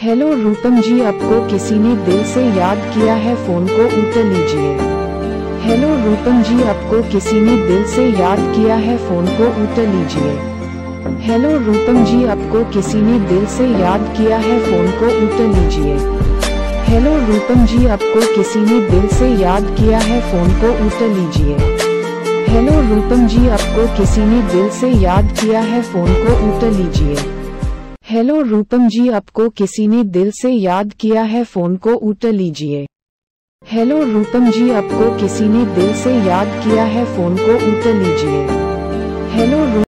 Hello रूपम जी, आपको किसी ने दिल से याद किया है, फोन को उठा लीजिए। हेलो रूपम जी, आपको किसी ने दिल से याद किया है, फोन को उठा लीजिए। हेलो रूपम जी, आपको किसी ने दिल से याद किया है, फोन को उठा लीजिए। हेलो रूपम जी, आपको किसी ने दिल से याद किया है, फोन को उठा लीजिए। हेलो रूपम जी, आपको किसी ने दिल से याद किया है, फोन को उठा लीजिए। हेलो रूपम जी, आपको किसी ने दिल से याद किया है, फोन को उठा लीजिए। हेलो रूपम जी, आपको किसी ने दिल से याद किया है, फोन को उठा लीजिए। हेलो